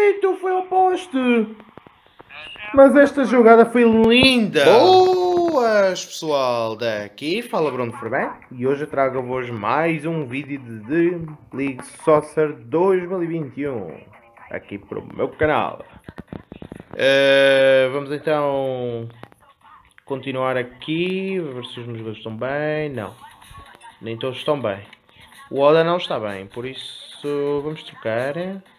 feito, foi ao poste. Mas esta jogada foi linda. Boas, pessoal, daqui fala Bruno Ferbeck e hoje eu trago-vos mais um vídeo de League Soccer 2021 aqui para o meu canal. Vamos então continuar aqui, ver se os meus jogadores estão bem. Não, nem todos estão bem. O Oda não está bem, por isso vamos trocar.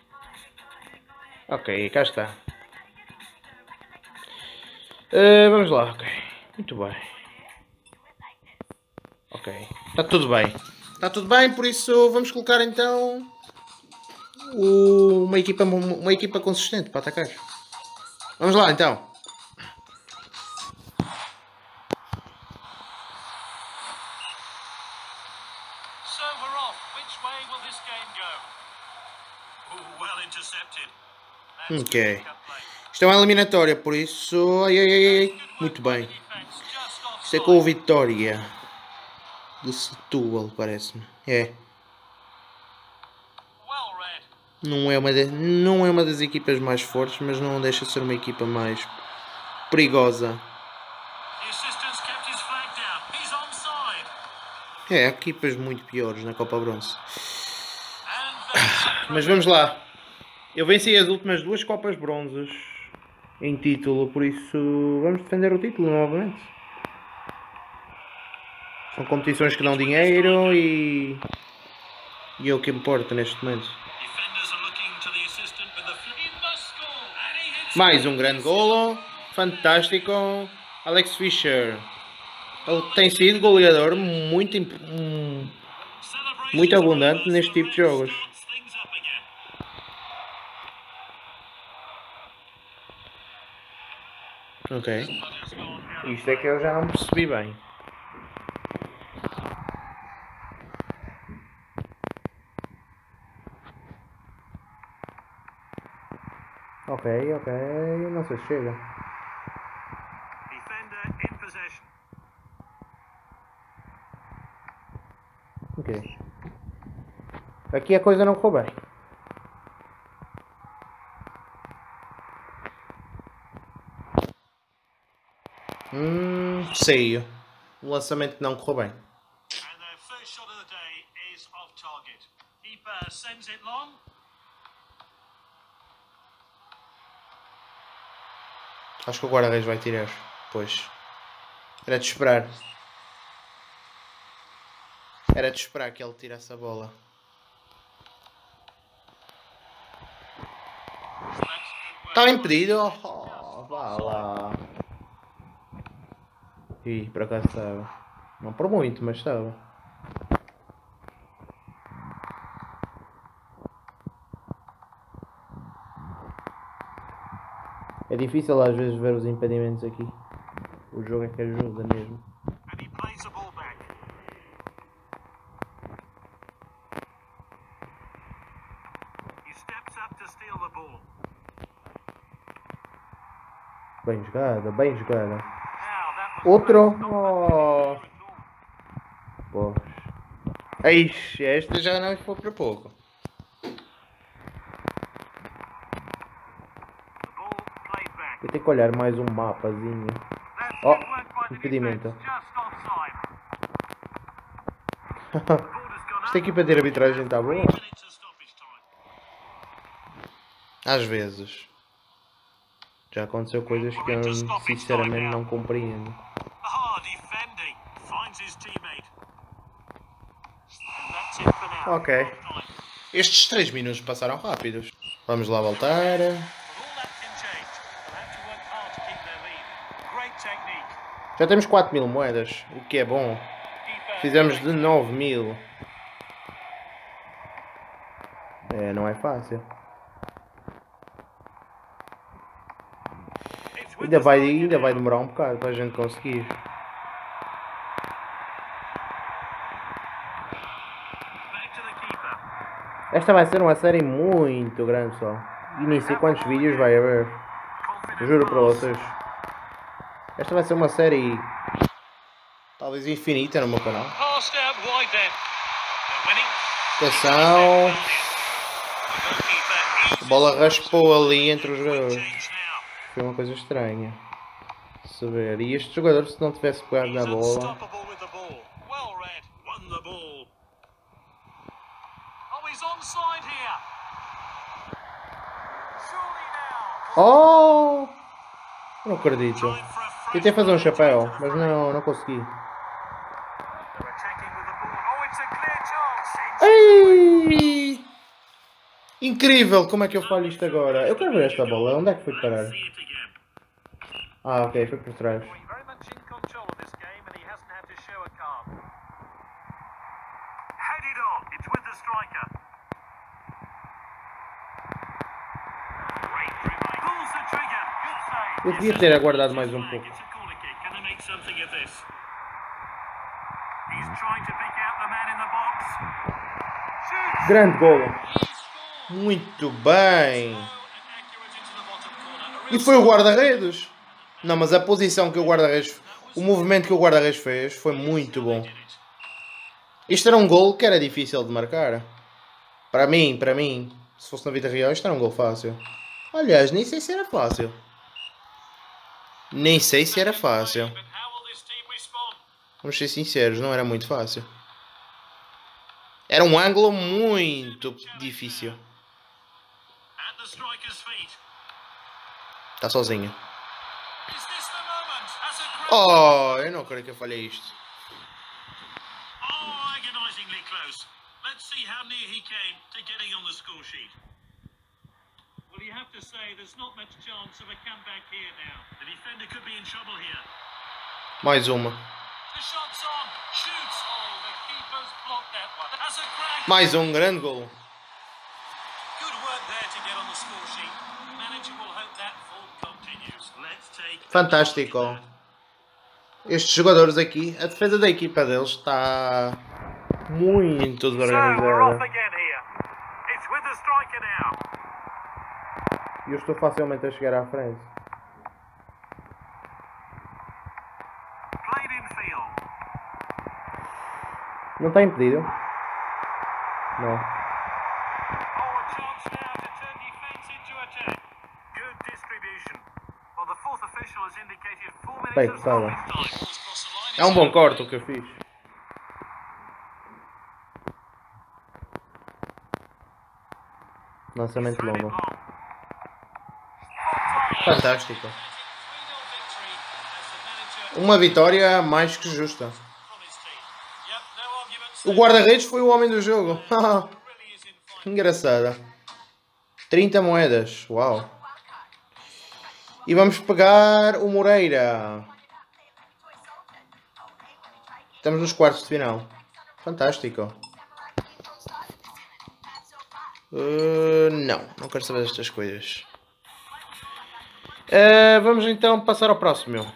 Ok, cá está. Vamos lá, ok. Muito bem. Ok, está tudo bem. Está tudo bem, por isso vamos colocar então uma equipa consistente para atacar. Vamos lá então. Ok. Isto é uma eliminatória, por isso... Ai. Muito bem. Isto é com o Vitória de Setúbal, parece-me. É. Não é uma das equipas mais fortes, mas não deixa de ser uma equipa mais perigosa. É, há equipas muito piores na Copa Bronze. Mas vamos lá. Eu venci as últimas duas Copas Bronzes em título, por isso vamos defender o título novamente. São competições que dão dinheiro e é o que importa neste momento. Mais um grande golo, fantástico, Alex Fischer. Ele tem sido goleador muito abundante neste tipo de jogos. Ok. Isto é que eu já não percebi bem. Ok. Não sei se chega. Ok. Aqui a coisa não ficou bem. Sei. O lançamento não correu bem. Acho que o guarda-redes vai tirar. Pois. Era de esperar. Era de esperar que ele tirasse a bola. Estava impedido. Oh, vá lá. Ih, por acaso estava. Não por muito, mas estava. É difícil às vezes ver os impedimentos aqui. O jogo é que ajuda mesmo. Bem jogada. Outro. Oh. Poxa. Eixe, esta já não foi para pouco. Eu tenho que olhar mais um mapazinho. Oh, impedimento. Esta equipa de arbitragem está boa? Às vezes. Já aconteceu coisas que eu sinceramente não compreendo. Ok. Estes 3 minutos passaram rápidos. Vamos lá voltar. Já temos 4.000 moedas, o que é bom. Fizemos de 9.000. Não é fácil. Ainda vai demorar um bocado para a gente conseguir. Esta vai ser uma série muito grande, pessoal. E nem sei quantos vídeos vai haver. Juro para vocês. Esta vai ser uma série talvez infinita no meu canal. Atenção. A bola raspou ali entre os jogadores. Foi uma coisa estranha. Saber. E este jogador, se não tivesse pegado na bola. Oh! Não acredito. Tentei fazer um chapéu, mas não consegui. Ei! Incrível! Como é que eu falho isto agora? Eu quero ver esta bola. Onde é que foi parar? Ah, ok. Foi por trás. Eu devia ter aguardado mais um pouco. Grande golo. Muito bem. E foi o guarda-redes. Não, mas a posição que o guarda-redes... O movimento que o guarda-redes fez foi muito bom. Isto era um golo que era difícil de marcar. Para mim. Se fosse na vida real, isto era um golo fácil. Aliás, nem sei se era fácil. Vamos ser sinceros, não era muito fácil. Era um ângulo muito difícil. Está sozinho. Oh, eu não creio que eu falhei isto. Mais uma. Mais um grande gol. Fantástico. Estes jogadores aqui, a defesa da equipa deles está muito desorganizada. E eu estou facilmente a chegar à frente. Não está impedido? Não. Bem, estava. É um bom corte o que eu fiz. Lançamento longo. Fantástico. Uma vitória mais que justa. O guarda-redes foi o homem do jogo. Engraçada. 30 moedas. Uau. E vamos pegar o Moreira. Estamos nos quartos de final. Fantástico. Não quero saber destas coisas. Vamos então passar ao próximo.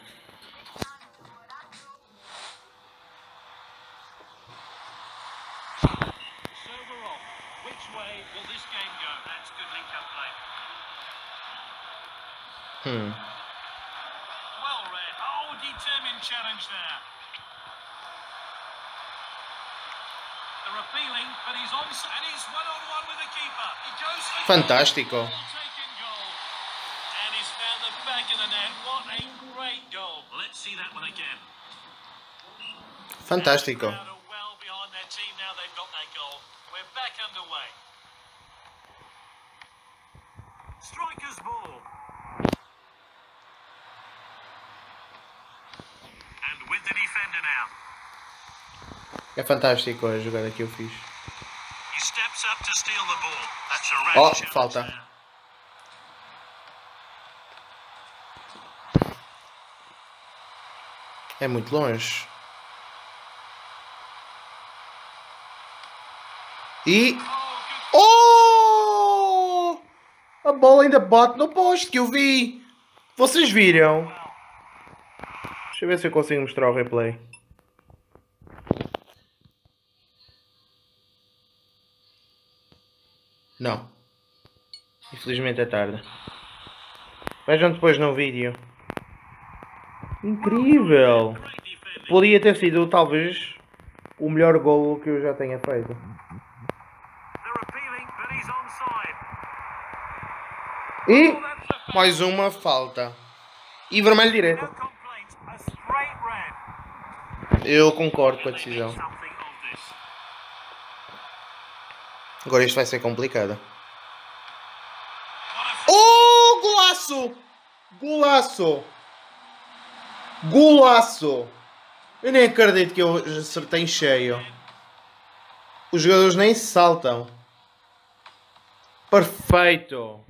Fantástico. Fantástico. É fantástico a jogada que eu fiz. Oh, falta. É muito longe. E... Oh! A bola ainda bate no poste que eu vi. Vocês viram? Deixa eu ver se eu consigo mostrar o replay. Não. Infelizmente é tarde. Vejam depois no vídeo. Incrível! Podia ter sido talvez o melhor golo que eu já tenha feito. E mais uma falta. E vermelho direto. Eu concordo com a decisão. Agora isto vai ser complicado. Oh, golaço! Golaço! Golaço! Eu nem acredito que eu acertei em cheio. Os jogadores nem saltam. Perfeito!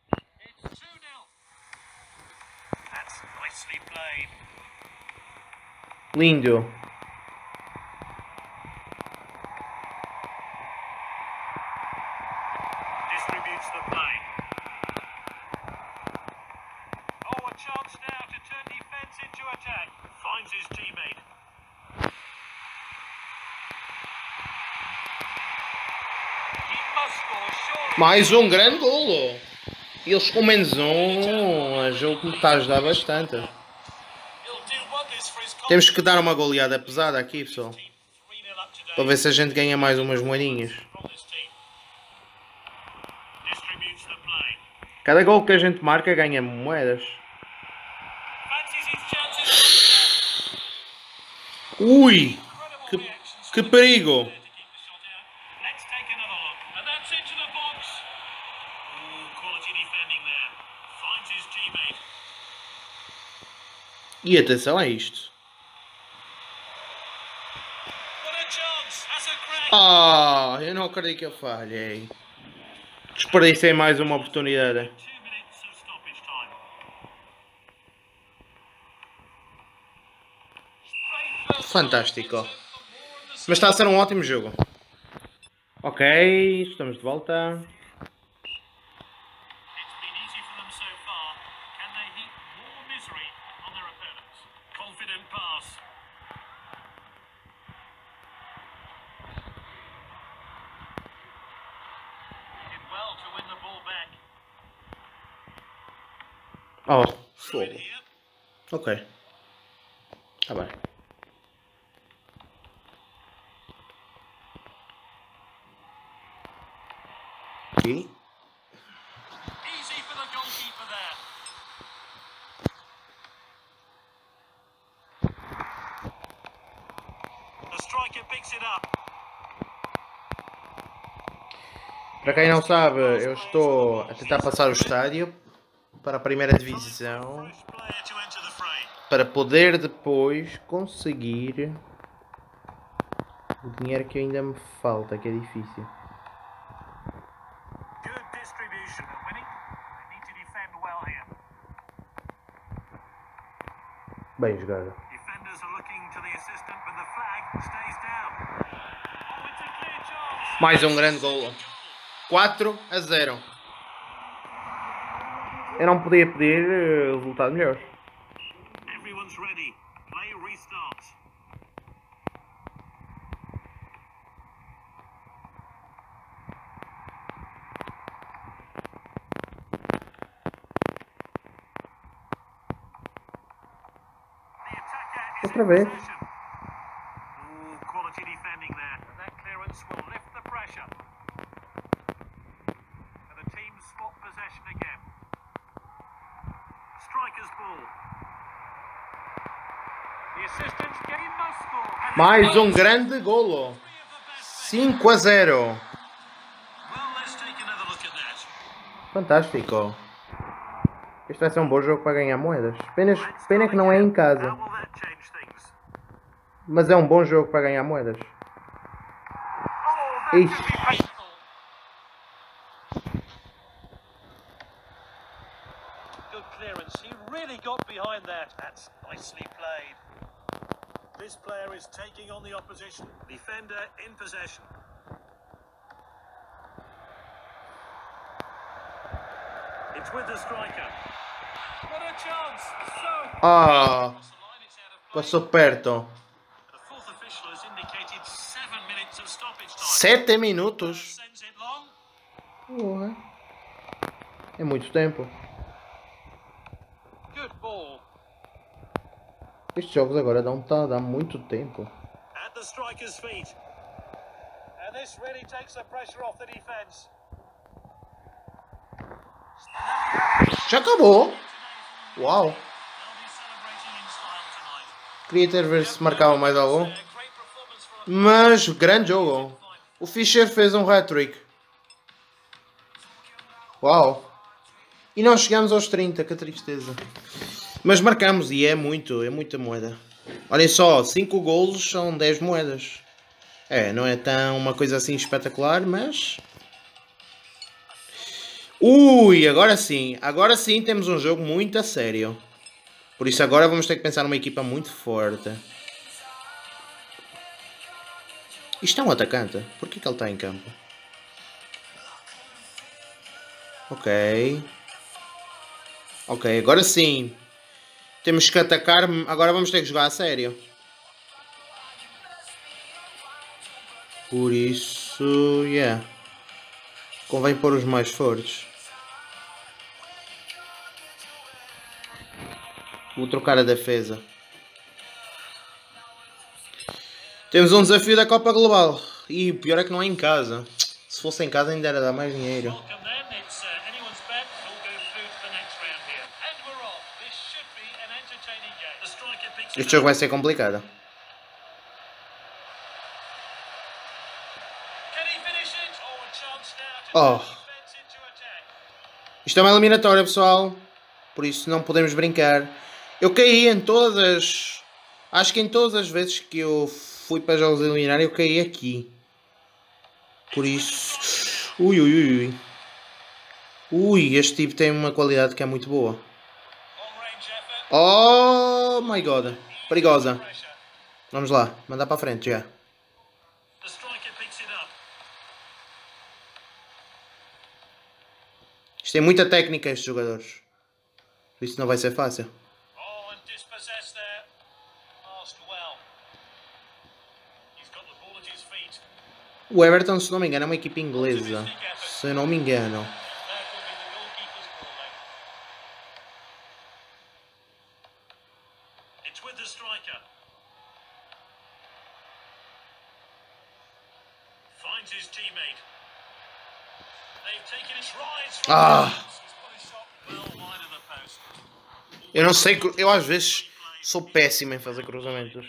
Lindo! Distributes the play. Oh, a chance now to turn defense into attack. Finds his teammate. He must score, surely. Mais um grande golo! Eles com menos um, a jogo me está a ajudar bastante. Temos que dar uma goleada pesada aqui, pessoal. Para ver se a gente ganha mais umas moedinhas. Cada gol que a gente marca ganha moedas. Ui! Que perigo! E atenção a isto. Ah, eu não acredito que eu falhei. Desperdicei mais uma oportunidade. Fantástico. Mas está a ser um ótimo jogo. Ok, estamos de volta. Oh, fogo. Ok. Tá bem. Aqui. Easy for the goalkeeper there. The striker picks it up. Para quem não sabe, eu estou a tentar passar o estádio para a primeira divisão para poder depois conseguir o dinheiro que ainda me falta, que é difícil. Bem jogado. Mais um grande golo. 4-0. Eu não podia pedir resultado melhor. Everyone's ready. Play restarts. Outra vez. Quality defending there. And that clearance will lift the pressure. And the team swap possession again. Striker's ball. The assistants getting must score. Mais um grande golo. 5-0. Well, let's take another look at that. Fantástico. Este vai ser um bom jogo para ganhar moedas. Pena que não é em casa. How will that change things? Mas é um bom jogo para ganhar moedas. Oh, that Ixi. could be painful. Good clearance. He really got behind that. That's nicely played. This player is taking on the opposition. Defender in possession. It's with the striker. What a chance! So Ah, passou perto. the fourth official has indicated 7 minutes of stoppage time. 7 minutos. Sends it long. Porra. É muito tempo. Good ball. Estes jogos agora dá muito tempo. At the striker's feet. And this really takes the pressure off the defence. Já acabou. Uau. Queria ter ver se marcava mais algo. Mas grande jogo. O Fischer fez um hat-trick. Uau. E nós chegamos aos 30, que tristeza. Mas marcamos e é muita moeda. Olhem só, 5 golos são 10 moedas. É, não é tão uma coisa assim espetacular, mas... Ui, agora sim. Agora sim temos um jogo muito a sério. Por isso agora vamos ter que pensar numa equipa muito forte. Isto é um atacante? Por que ele está em campo? Ok. Ok, agora sim. Temos que atacar. Agora vamos ter que jogar a sério. Por isso... Yeah. Convém pôr os mais fortes. Vou trocar a defesa. Temos um desafio da Copa Global. E o pior é que não é em casa. Se fosse em casa ainda era dar mais dinheiro. Este jogo vai ser complicado. Oh. Isto é uma eliminatória, pessoal. Por isso não podemos brincar. Eu caí em todas as... Acho que em todas as vezes que eu fui para jogos eliminar eu caí aqui. Por isso... Ui, ui, ui, ui. Ui, este tipo tem uma qualidade que é muito boa. Oh my god. Perigosa. Vamos lá, mandar para a frente já. Isto tem muita técnica estes jogadores. Por isso não vai ser fácil. O Everton, se não me engano, é uma equipe inglesa. Se eu não me engano. Ah! Eu não sei, eu às vezes sou péssimo em fazer cruzamentos.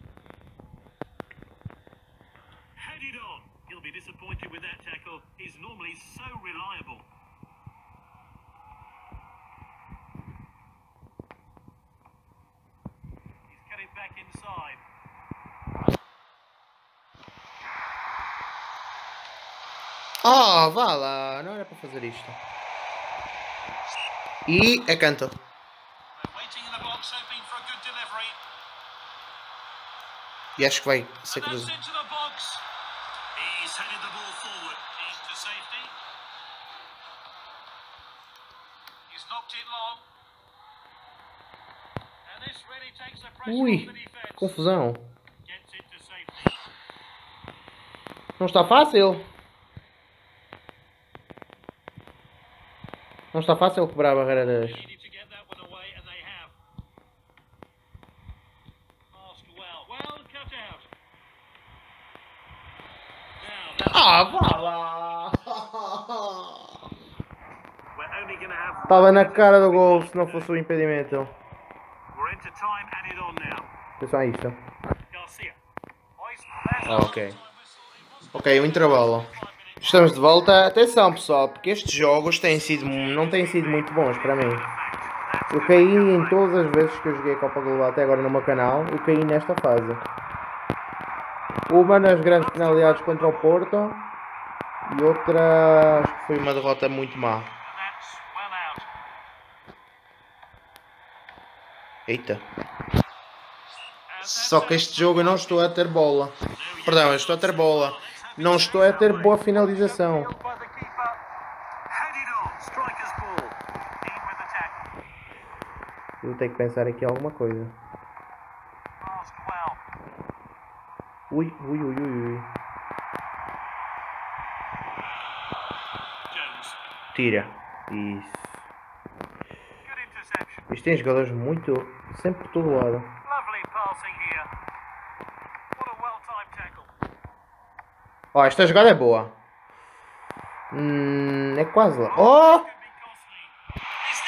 Oh, vá lá, não era para fazer isto. E é canto. E acho que vai ser cruzado. Ui, que confusão. Não está fácil. Não está fácil quebrar a barreira das... Ah, vá lá! Estava na cara do gol se não fosse o impedimento. É só isto. Ok. Ok, o intervalo. Estamos de volta. Atenção, pessoal, porque estes jogos não têm sido muito bons para mim. Eu caí em todas as vezes que eu joguei a Copa Global até agora no meu canal. Eu caí nesta fase. Uma nas grandes penalidades contra o Porto. E outra, acho que foi uma derrota muito má. Eita. Só que este jogo eu não estou a ter bola. Perdão, eu estou a ter bola. Não estou a ter boa finalização. Eu tenho que pensar aqui alguma coisa. Ui, ui, ui, ui, ui. Tira. Isso. Isto tem jogadores muito... sempre por todo lado. Ó, esta jogada é boa. É quase lá. Oh!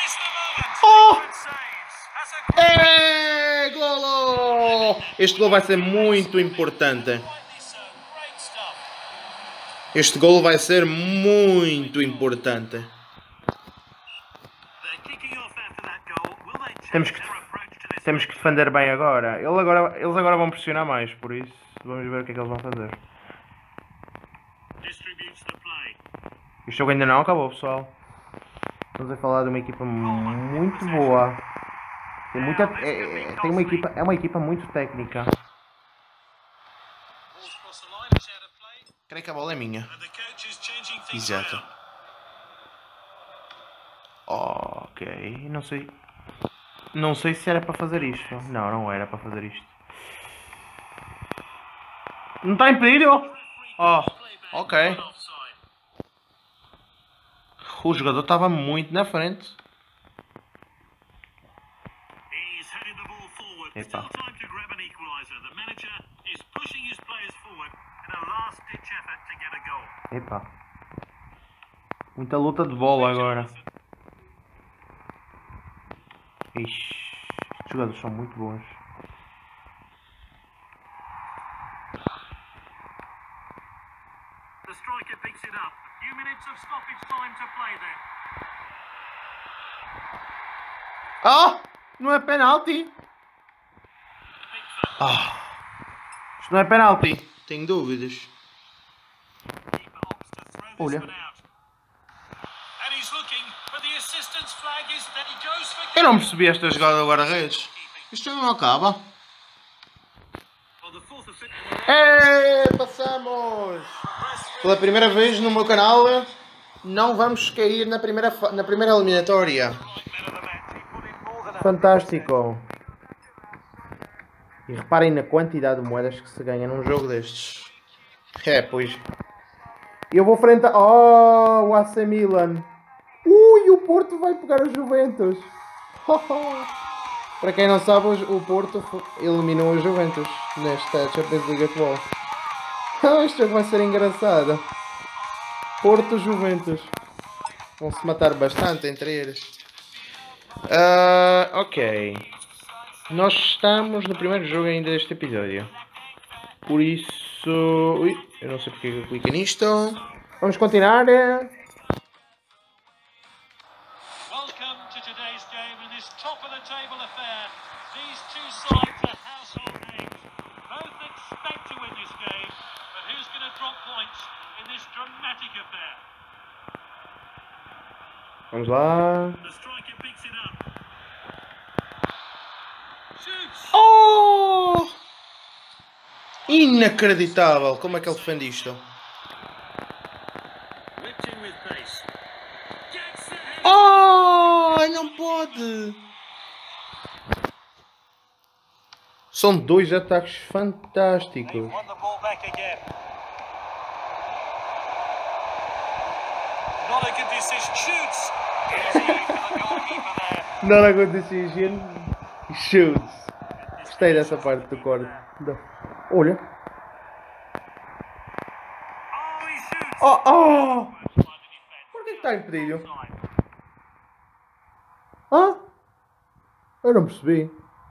É, golo! Este gol vai ser muito importante. Este gol vai ser muito importante. Temos que defender bem agora. Eles agora vão pressionar mais, por isso vamos ver o que é que eles vão fazer. Este jogo ainda não acabou, pessoal. Estamos a falar de uma equipa muito boa. É uma equipa muito técnica. Creio que a bola é minha. Exato. Ok, não sei. Não sei se era para fazer isto. Não, não era para fazer isto. Não está impedido? Oh, ok. O jogador estava muito na frente. Epa. Epa. Muita luta de bola agora. Ixi, os jogadores são muito bons. The striker picks it up. A few minutes of stoppage time to play there. Ah! Não é penalti! Ah! Isto não é penalti. Tenho dúvidas. Olha. Eu não percebi esta jogada do guarda-redes. Isto não acaba. Passamos! Pela primeira vez no meu canal, não vamos cair na primeira eliminatória. Fantástico! E reparem na quantidade de moedas que se ganha num jogo destes. É, pois. Eu vou frente a... Oh, o AC Milan. Ui, o Porto vai pegar os Juventus. Para quem não sabe, o Porto eliminou os Juventus nesta Champions League atual. Este jogo vai ser engraçado. Porto-Juventus. Vão se matar bastante entre eles. Ok. Nós estamos no primeiro jogo ainda deste episódio. Por isso... Ui, eu não sei porque eu clico nisto. Vamos continuar. Welcome to today's game in this top of the table affair. These two sides are household names. Both expect to win this game, but who's going to drop points in this dramatic affair? Vamos lá. The striker picks it up. Shoots. Oh! Inacreditável! Como é que ele defende isto? Whipped in with pace. Gets it. Oh! Não pode! São dois ataques fantásticos. Won the ball back again. Not a good decision. Shoots. Easy for the goalkeeper there. Not a good decision. Shoots. Gostei dessa parte do corte. Olha. Oh, he shoots. Oh! Por que está impedido? Ah? Eu não percebi.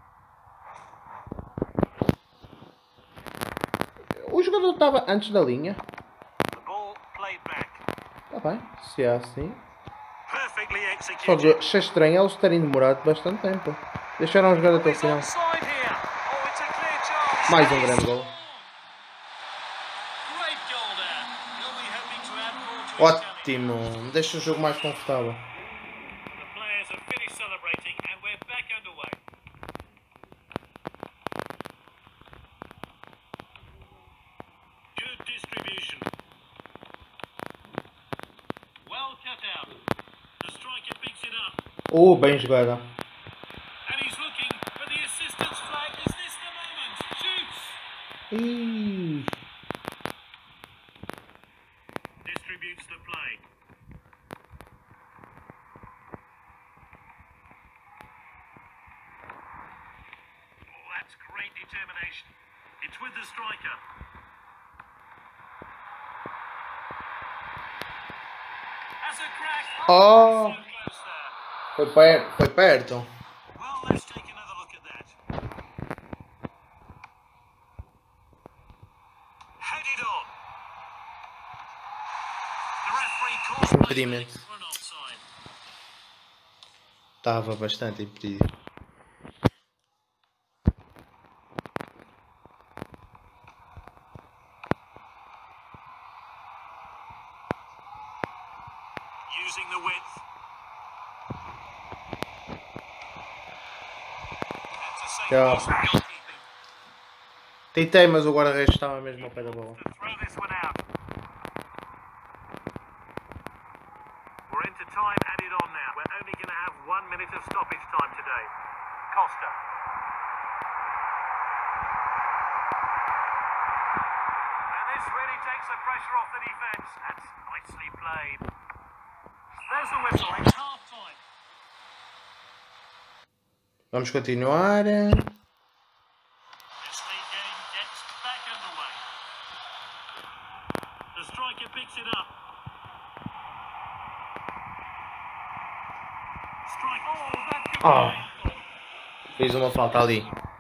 O jogador estava antes da linha. The ball played back. Está bem, se é assim. Perfectly Só executed. achei estranho eles terem demorado bastante tempo. Deixaram jogar até o He's final. onside here. Oh, it's a clear chance. Mais um grande gol. Great goal there. He'll be hoping to add more to his challenge. Ótimo. Deixa o jogo mais confortável. The players have finished celebrating and we're back underway. Good distribution. Well cut out. The striker picks it up. Oh, bem jogada. And he's looking for the assistance flag. Is this the moment? Shoots. Ih. Distributes the play. Oh, that's great determination. It's with the striker. Has a crack. Oh. So close there. Foi perto. Well, let's take another impedimento. Estava bastante impedido. Using the width. That's a safe Yeah. pass from goalkeeping. Tentei, mas o guarda-redes estava mesmo ao pé da bola. To throw this one out. We're into time added on now. We're only going to have 1 minute of stoppage time today. Costa. And this really takes the pressure off the defence. That's nicely played. There's the whistle. It's half time. Vamos continuar. This league game gets back underway. The striker picks it up. Strike. Oh, that could be Ah, painful. fez uma falta ali.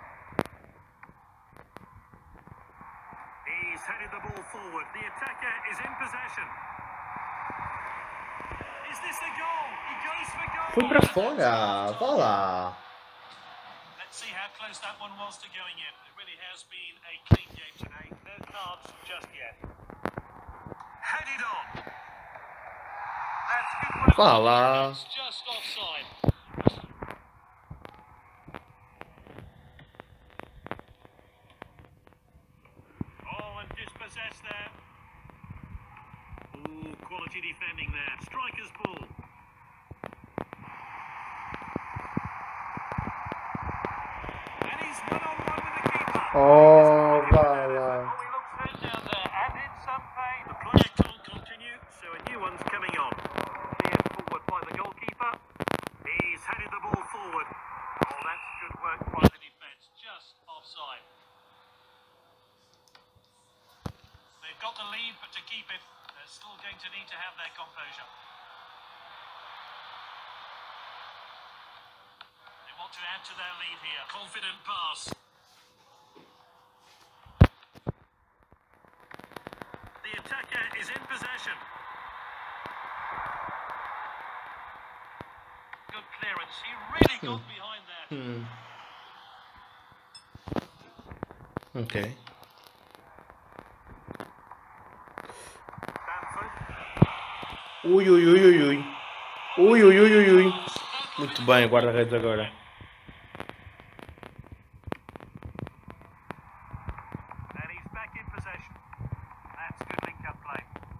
He's headed the ball forward. The attacker is in possession. Is this a goal? He goes for goal. Foi para fora. Vá lá. Let's see how close that one was to going in. It really has been a clean game today. No cards just yet. Headed on. That's good work. Vá lá. It's just offside. Oh, and dispossessed there. Ooh, quality defending there. Striker's ball. And he's one-on-one with the keeper. Oh, vá lá. Oh, he looks hurt down there and in some pain. The player can't continue, so a new one's coming on. Steered forward by the goalkeeper. He's headed the ball forward. Oh, that's good work by the defence. Just offside. They've got the lead, but to keep it, they're still going to need to have their composure. They want to add to their lead here. Confident pass. The attacker is in possession. Good clearance. He really got behind that. Ok. Bamford. Ui, ui, ui, ui, ui. Ui, ui, ui, ui, ui. Muito bem, guarda-redes agora. And he's back in possession. That's good link-up play.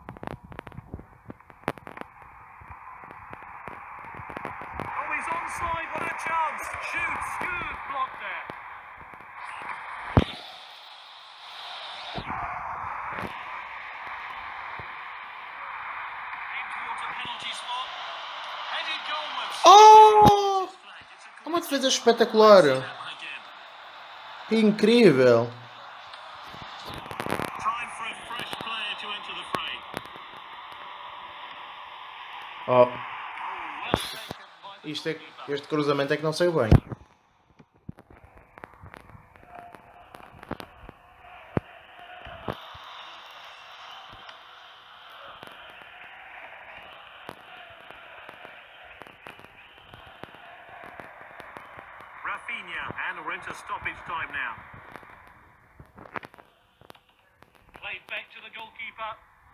Oh, he's onside. What a chance. Shoots. Good block there. In towards a penalty spot. Headed goalwards. Oh! Flag. It's a É uma defesa espetacular. that one again. Incrível. Time for a fresh player to enter the fray. Oh, Oh, well taken by the isto é, goalkeeper. este cruzamento é que não saiu bem. Rafinha, and we're into stoppage time now. Played back to the goalkeeper.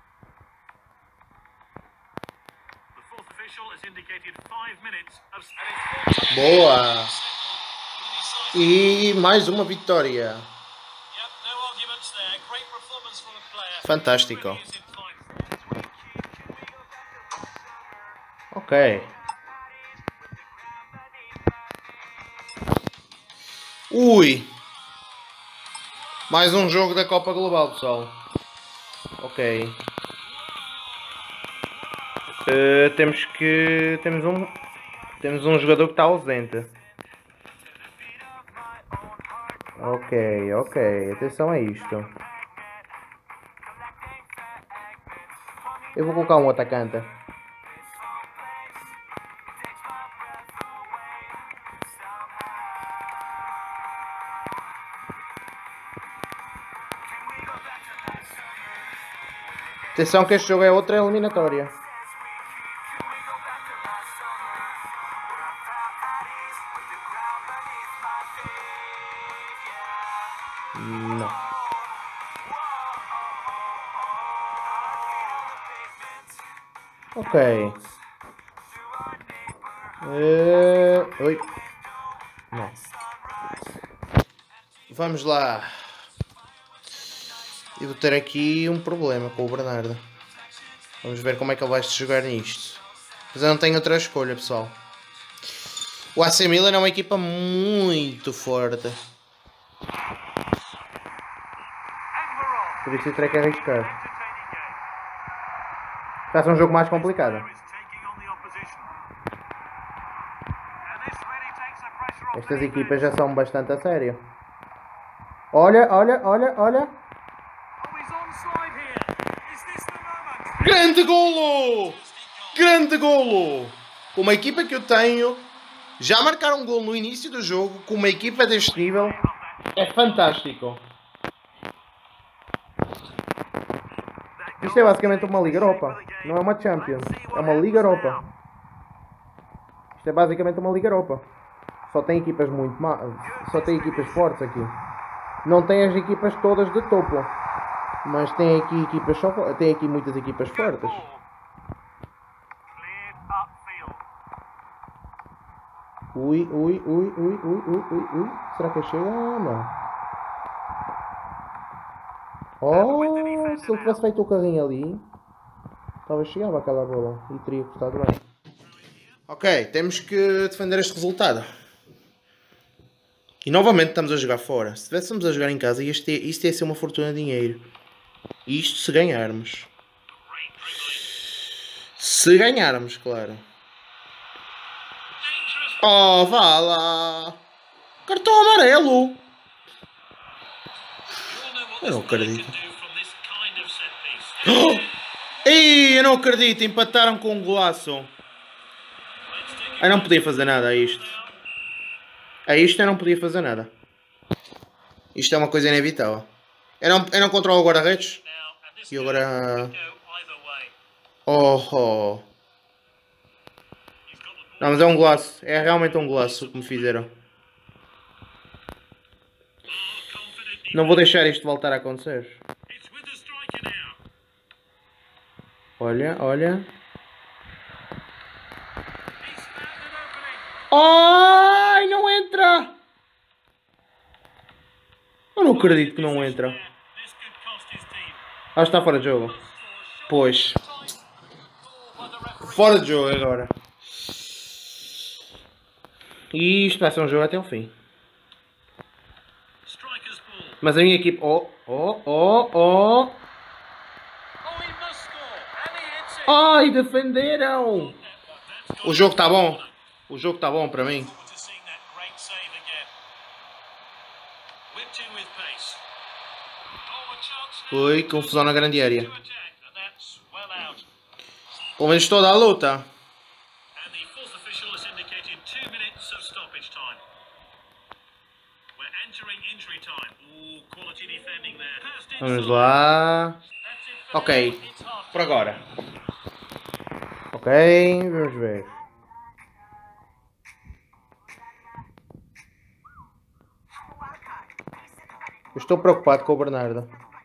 The fourth official has indicated 5 minutes of... and it's Boa! Yep, E mais uma vitória. no arguments there. Great performance from the player. Fantástico. Really is in fine form. Ok. Ui! Mais um jogo da Copa Global, pessoal. Ok. Temos um jogador que está ausente. Ok, ok. Atenção a isto. Eu vou colocar um atacante. Atenção que este jogo é outra eliminatória. Não. Ok. Oi. Não. Vamos lá. Eu vou ter aqui um problema com o Bernardo. Vamos ver como é que ele vai se jogar nisto. Mas eu não tenho outra escolha, pessoal. O AC Milan é uma equipa muito forte. Por isso eu terei que arriscar. Faça um jogo mais complicado. Estas equipas já são bastante a sério. Olha, olha, olha, olha. Grande golo! Grande golo! Com uma equipa que eu tenho, já marcaram um golo no início do jogo, com uma equipa deste nível, é fantástico. Isto é basicamente uma Liga Europa, não é uma Champions, é uma Liga Europa. Isto é basicamente uma Liga Europa. Só tem equipas muito más, só tem equipas fortes aqui. Não tem as equipas todas de topo, mas tem aqui equipas tem aqui muitas equipas fortes. Ui, ui, ui, ui, ui, ui, ui, ui. Será que chega? Não. Oh, se ele tivesse feito o carrinho ali, talvez chegava aquela bola e teria cortado bem. Ok, temos que defender este resultado. E novamente estamos a jogar fora. Se estivéssemos a jogar em casa, isto ia ser uma fortuna de dinheiro. Isto se ganharmos. Se ganharmos, claro. Oh, vá lá. Cartão amarelo. Eu não acredito. Oh! Ei, eu não acredito. Empataram com um golaço. Eu não podia fazer nada a isto. A isto eu não podia fazer nada. Isto é uma coisa inevitável. Eu não controlo o guarda-redes. E agora... Oh. Não, mas é um golaço. É realmente um golaço o que me fizeram. Não vou deixar isto voltar a acontecer. Olha, olha. Ai, não entra! Eu não acredito que não entra. Ah, está fora de jogo. Pois. Fora de jogo agora. E isto vai ser um jogo até o fim. Mas a minha equipe... Ai, defenderam! O jogo está bom. O jogo está bom para mim. Foi confusão na grande área. Pelo menos toda a luta. Vamos lá. Ok. Por agora. Ok, vamos ver. Eu estou preocupado com o Bernardo.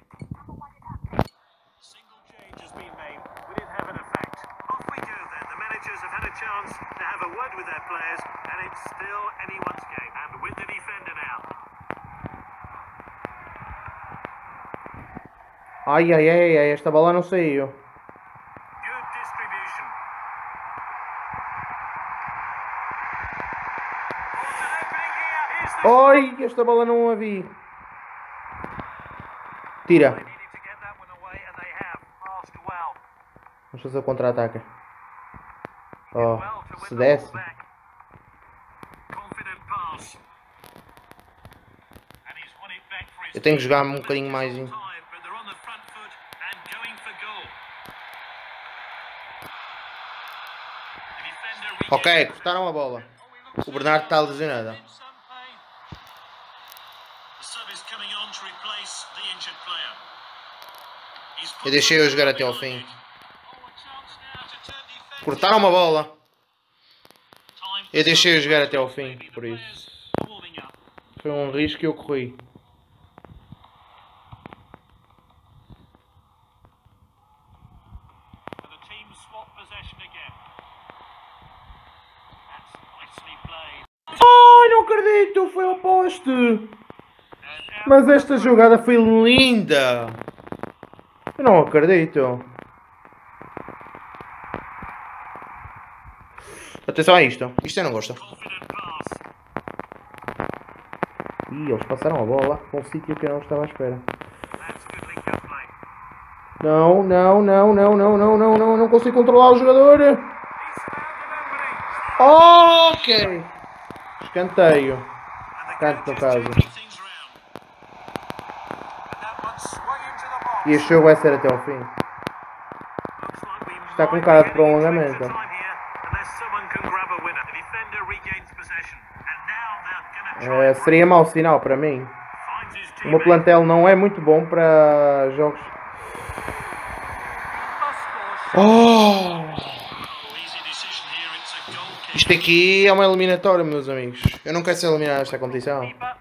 Ai, esta bola não saiu. Ai, esta bola não a vi. Tira. Vamos fazer o contra-ataque. Oh, se desce. Eu tenho que jogar um bocadinho mais. Ok, cortaram a bola. O Bernardo está lesionado. Eu deixei-o jogar até ao fim. Cortaram uma bola. Eu deixei-o jogar até ao fim, por isso. Foi um risco que eu corri. acredito, foi ao poste. Mas esta jogada foi linda. Eu não acredito. Atenção a isto. Isto eu não gosto. Ih, eles passaram a bola para um sítio que eu não estava à espera. Não, não, não, não, não, não, não, não, não consigo controlar o jogador. Ok. Escanteio. Canto no caso. E este jogo vai ser até ao fim. Está com cara de prolongamento. Seria mau sinal para mim. O meu plantel não é muito bom para jogos. Isto aqui é uma eliminatória, meus amigos. Eu não quero ser eliminado nesta competição.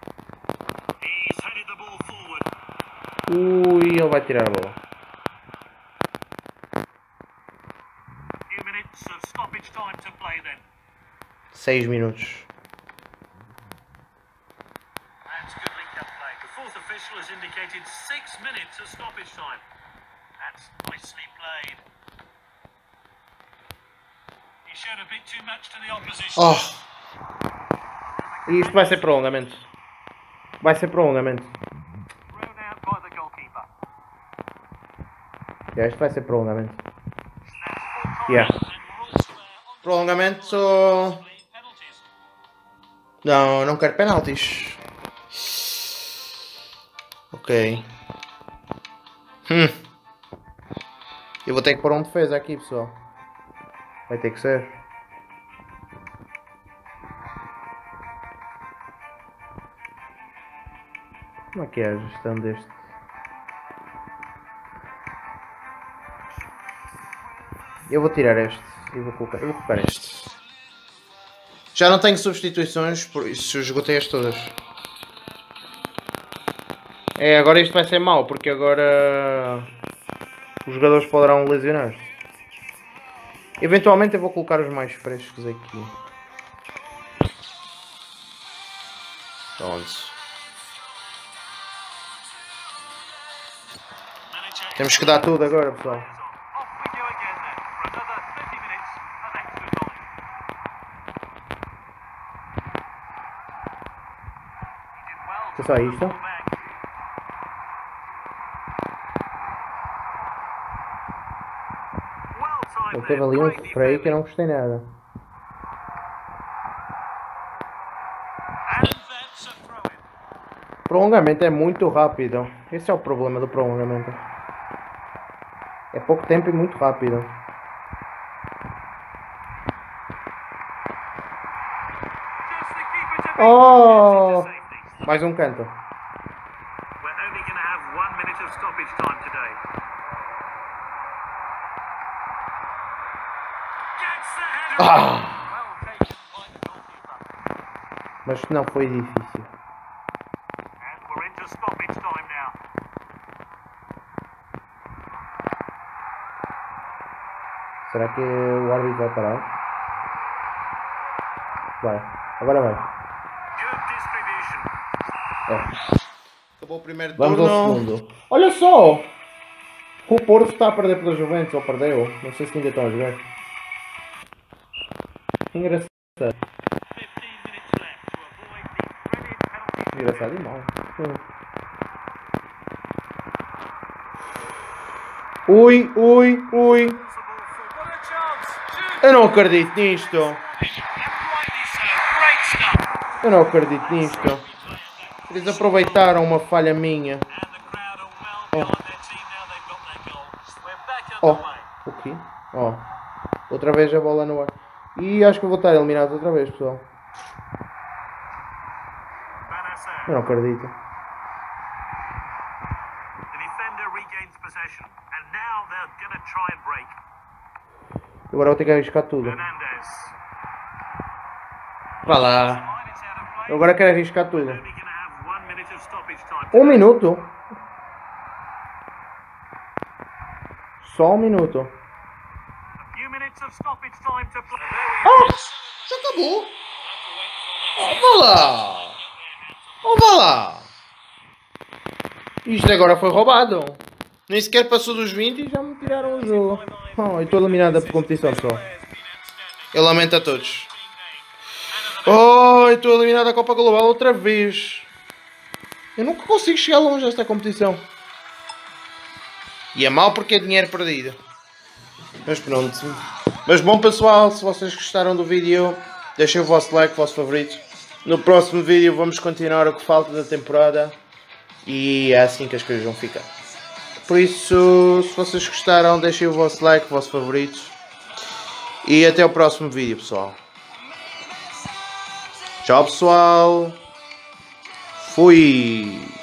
Ui, ele vai tirar a bola. 6 minutos. Oh. E isto vai ser prolongamento. Vai ser prolongamento. Isto vai ser prolongamento. Prolongamento. Não, não quero penaltis. Ok. Eu vou ter que pôr um defesa aqui, pessoal. Vai ter que ser. Como é que é a gestão deste? Eu vou tirar este. Eu vou colocar este. Já não tenho substituições, por isso eu esgotei-as todas. Agora isto vai ser mau, porque agora os jogadores poderão lesionar-se. Eventualmente eu vou colocar os mais frescos aqui. Pronto. Temos que dar tudo agora, pessoal. É só isto. Ele teve ali um freio que eu não gostei nada. Prolongamento é muito rápido. Esse é o problema do prolongamento. É pouco tempo e muito rápido. Oh! Mais um canto. Mas não foi difícil. Será que o árbitro vai parar? Vai. Agora vai. Acabou o primeiro turno. Vamos ao segundo. Olha só! O Porto está a perder pela Juventus, ou perdeu. Não sei se ainda estão a jogar. Engraçado. Engraçado e mal. Ui, ui, ui. Eu não acredito nisto. Eu não acredito nisto. Eles aproveitaram uma falha minha. Oh, o quê? Oh, outra vez a bola no ar. E acho que vou estar eliminado outra vez, pessoal. Eu não acredito. Agora vou ter que arriscar tudo. Vá lá. Eu agora quero arriscar tudo. 1 minuto? Só 1 minuto. Ah! Já acabou! Vá lá! Oh, vá lá! Isto agora foi roubado. Nem sequer passou dos 20 e já me tiraram o jogo. Oh, eu estou eliminada por competição, pessoal. Eu lamento a todos. Oh, eu estou eliminado da Copa Global outra vez. Eu nunca consigo chegar longe desta competição. E é mau porque é dinheiro perdido. Mas pronto. Mas bom, pessoal, se vocês gostaram do vídeo, deixem o vosso like, o vosso favorito. No próximo vídeo vamos continuar o que falta da temporada. E é assim que as coisas vão ficar. Por isso, se vocês gostaram, deixem o vosso like, o vosso favorito. E até o próximo vídeo, pessoal. Tchau, pessoal. Fui.